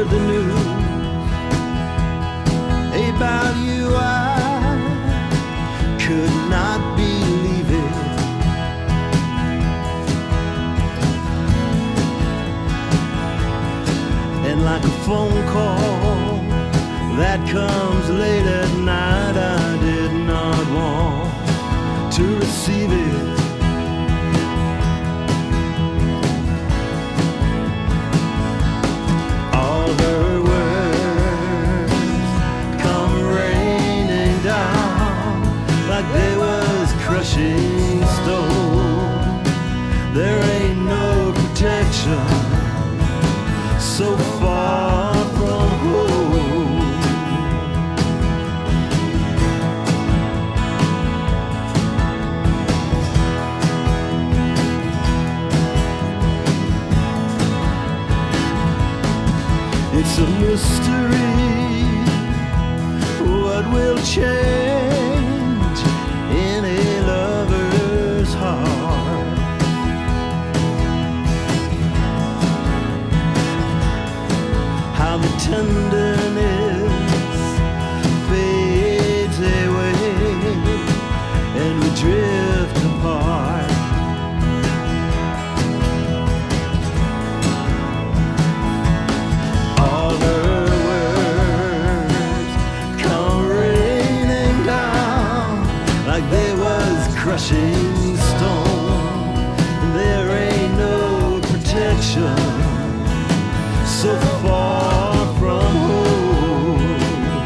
heard the news about you, I could not believe it. And like a phone call that comes late at night, I did not want to receive it. All her words come raining down like they was crushing stone. There ain't no protection so far from home. It's a mystery what will change in a lover's heart. How the tenderness fades away and we drift apart. All her words come raining down like they was crushing stone. And there ain't no protection so far from home.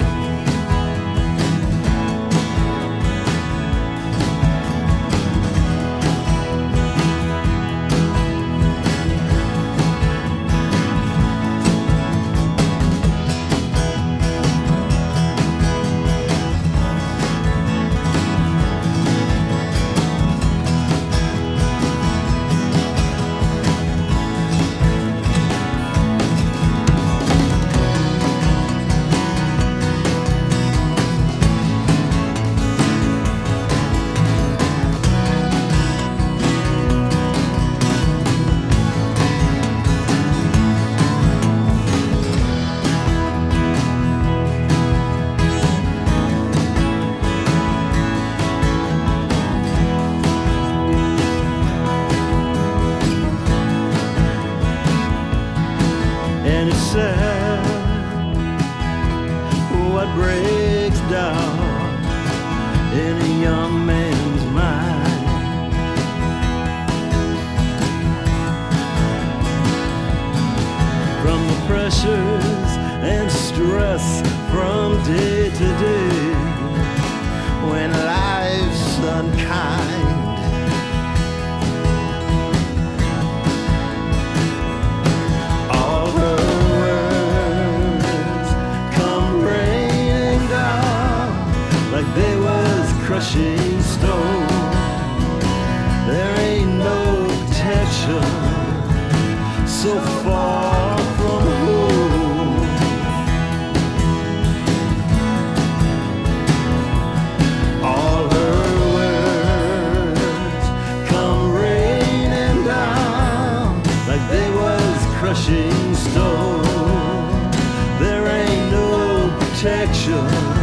And it's sad what breaks down in a young man's mind. From the pressures and stress from day to day, when life's unkind. Like they was crushing stone. There ain't no protection so far from home. All her words come raining down like they was crushing stone. There ain't no protection